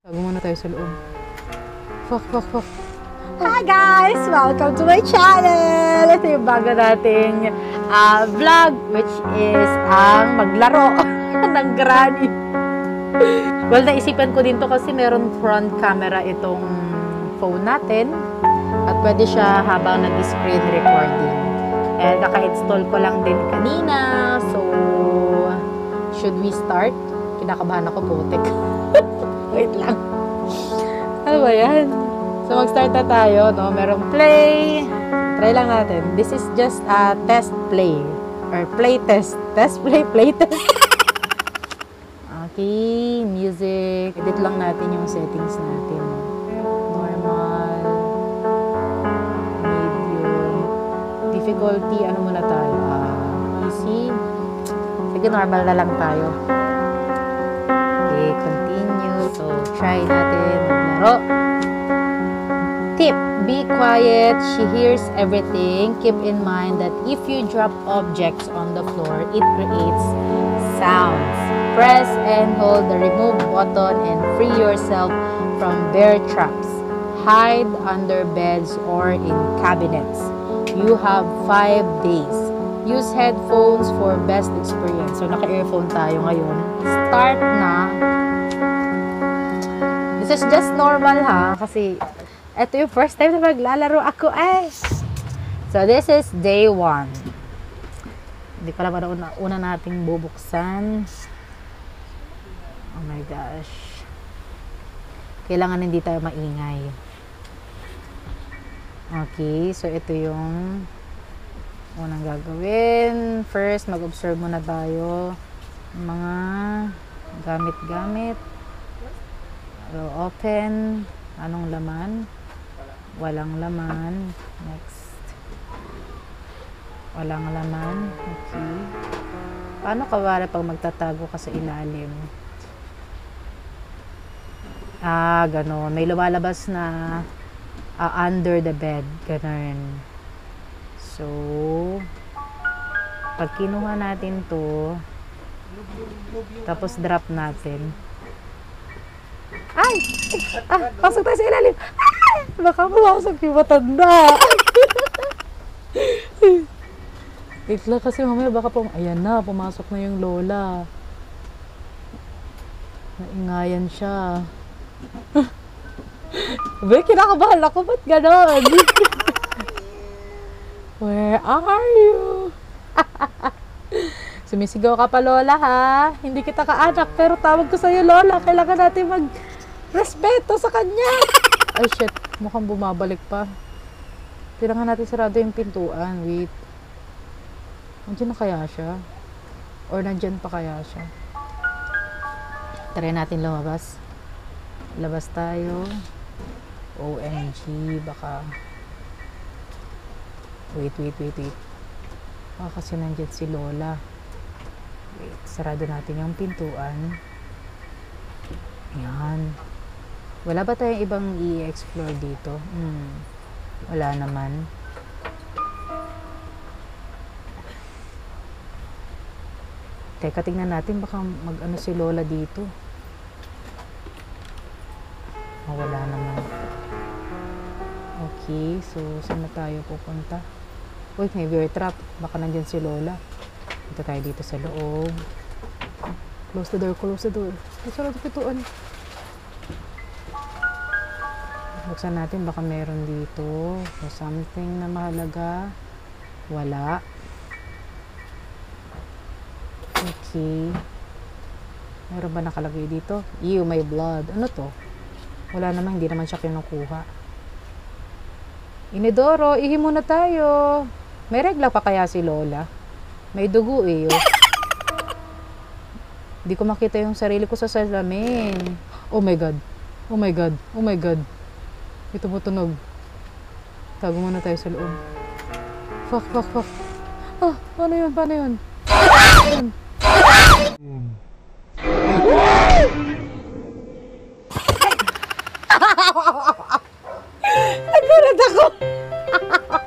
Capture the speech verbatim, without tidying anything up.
Tago muna tayo sa loob. Fuck, fuck, fuck. Hi guys! Welcome to my channel! Ito yung bago nating uh, vlog, which is ang maglaro ng granny. Well, naisipan ko din to kasi meron front camera itong phone natin at pwede siya habang nag-screen recording. And kaka-install ko lang din kanina. So, should we start? Kinakabahan ako, putik. Wait lang. Ano ba yan? So, mag-start na tayo, no? Merong play. Try lang natin. This is just a test play. Or play test. Test play, play test. Okay, music. Edit lang natin yung settings natin. Normal. Medium. Difficulty, ano muna tayo? Uh, easy. Sige, normal na lang tayo. Okay, continue. So, try natin maglaro. Tip, be quiet. She hears everything. Keep in mind that if you drop objects on the floor, it creates sounds. Press and hold the remove button and free yourself from bear traps. Hide under beds or in cabinets. You have five days. Use headphones for best experience. So, naka-earphone tayo ngayon. Start na. This is just normal ha, kasi ito yung first time na maglalaro ako eh. So, this is day one. Hindi ko alam ano una, una nating bubuksan. Oh my gosh. Kailangan hindi tayo maingay. Okay, so ito yung unang gagawin. First, mag-observe muna tayo mga gamit-gamit. So, open. Anong laman? Walang laman. Next. Walang laman. Okay. Paano ka wala pag magtatago ka sa ilalim? Ah, gano'n. May lumalabas na uh, under the bed. Gano'n. So, pag kinuha natin to, tapos drop natin. Ay! Ah, pasok tayo sa ilalim. Ay! Baka pumasok yung matanda. Wait lang kasi mamaya baka pum... Ayan na, pumasok na yung lola. Naingayan siya. Be, kinakabahan ako. Ba't ganon? Where are you? Sumisigaw ka pa, lola, ha? Hindi kita kaanak, pero tawag ko sa'yo, lola. Kailangan natin mag-respeto sa kanya. Ay, shit. Mukhang bumabalik pa. Kailangan natin sarado yung pintuan. Wait. Nandiyan na kaya siya? Or nandyan pa kaya siya? Try natin lumabas. Labas tayo. O M G. Baka... Wait, wait, wait, wait. Baka kasi nandyan si lola. Wait, sarado natin yung pintuan. Ayan. Wala ba tayong ibang i-explore dito? Hmm. Wala naman. Teka, tingnan natin. Baka mag-ano si lola dito. Oh, wala naman. Okay, so saan na tayo pupunta? Wait, may bear trap. Baka nandyan si lola. Punta tayo dito sa loob. Close the door, close the door. Ay, sarado pituan. Buksan natin, baka meron dito. So, something na mahalaga. Wala. Okay. Meron ba nakalagay dito? Ew, may blood. Ano to? Wala naman, hindi naman siya kinukuha. Inidoro, ihi muna tayo. May regla pa kaya si lola? May dugo eh. Oh. Hindi ko makita yung sarili ko sa salamin. Oh my God. Oh my God. Oh my God. Ito mo tunog. Tago muna tayo sa loob. Fuck, fuck, fuck. Ah, paano yun? Paano yun? Yun. Nagkaroon ako.